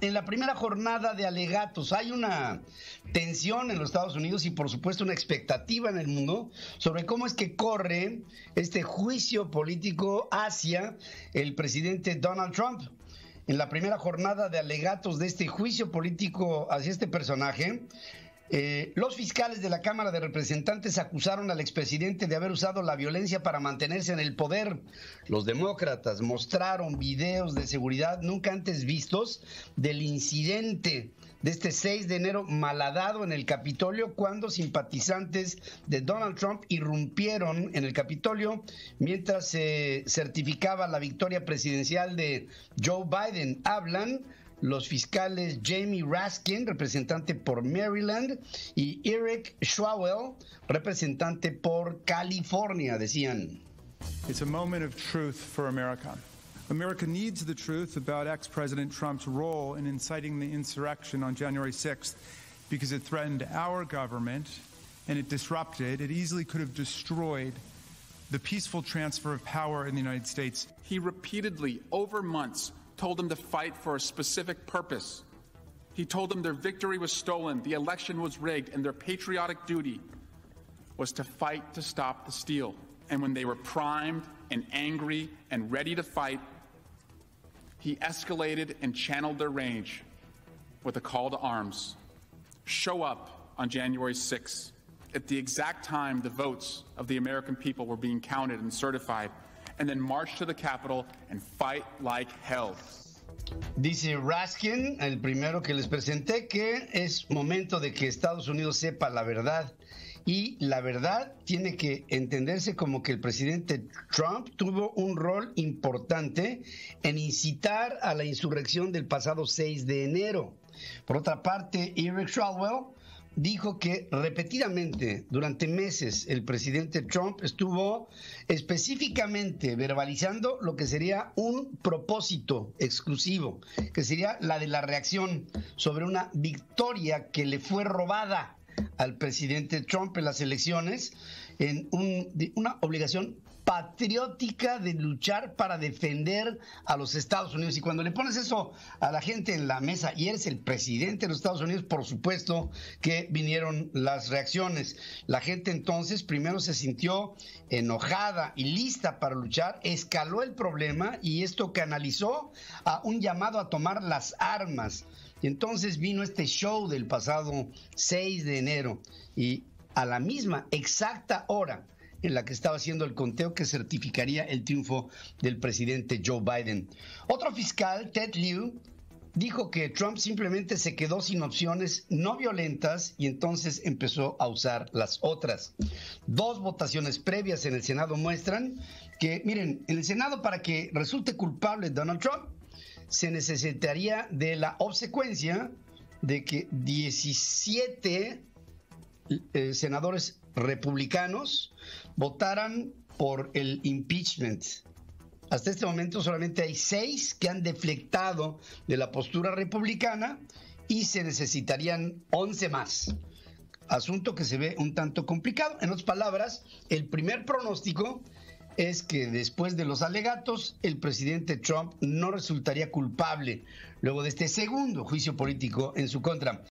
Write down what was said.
en la primera jornada de alegatos. Hay una tensión en los Estados Unidos y por supuesto una expectativa en el mundo sobre cómo es que corre este juicio político hacia el presidente Donald Trump. En la primera jornada de alegatos de este juicio político hacia este personaje, los fiscales de la Cámara de Representantes acusaron al expresidente de haber usado la violencia para mantenerse en el poder. Los demócratas mostraron videos de seguridad nunca antes vistos del incidente de este 6 de enero malhadado en el Capitolio, cuando simpatizantes de Donald Trump irrumpieron en el Capitolio mientras se certificaba la victoria presidencial de Joe Biden. Hablan los fiscales Jamie Raskin, representante por Maryland, y Eric Schwawel, representante por California, decían. It's a moment of truth for America. America needs the truth about ex-President Trump's role in inciting the insurrection on January 6th because it threatened our government and it easily could have destroyed the peaceful transfer of power in the United States. He repeatedly, over months, told them to fight for a specific purpose. He told them their victory was stolen, the election was rigged, and their patriotic duty was to fight to stop the steal. And when they were primed and angry and ready to fight, he escalated and channeled their rage with a call to arms. Show up on January 6th at the exact time the votes of the American people were being counted and certified, and then march to the Capitol and fight like hell. Dice Raskin, el primero que les presenté, que es momento de que Estados Unidos sepa la verdad. Y la verdad tiene que entenderse como que el presidente Trump tuvo un rol importante en incitar a la insurrección del pasado 6 de enero. Por otra parte, Eric Schwawel dijo que repetidamente durante meses el presidente Trump estuvo específicamente verbalizando lo que sería un propósito exclusivo, que sería la de la reacción sobre una victoria que le fue robada al presidente Trump en las elecciones, en una obligación patriótica de luchar para defender a los Estados Unidos. Y cuando le pones eso a la gente en la mesa y eres el presidente de los Estados Unidos, por supuesto que vinieron las reacciones. La gente entonces primero se sintió enojada y lista para luchar, escaló el problema y esto canalizó a un llamado a tomar las armas. Y entonces vino este show del pasado 6 de enero y a la misma exacta hora en la que estaba haciendo el conteo que certificaría el triunfo del presidente Joe Biden. Otro fiscal, Ted Lieu, dijo que Trump simplemente se quedó sin opciones no violentas y entonces empezó a usar las otras. 2 votaciones previas en el Senado muestran que, miren, en el Senado, para que resulte culpable Donald Trump, se necesitaría de la obsecuencia de que 17 senadores republicanos votaran por el impeachment. Hasta este momento solamente hay 6 que han deflectado de la postura republicana y se necesitarían 11 más. Asunto que se ve un tanto complicado. En otras palabras, el primer pronóstico es que después de los alegatos, el presidente Trump no resultaría culpable luego de este segundo juicio político en su contra.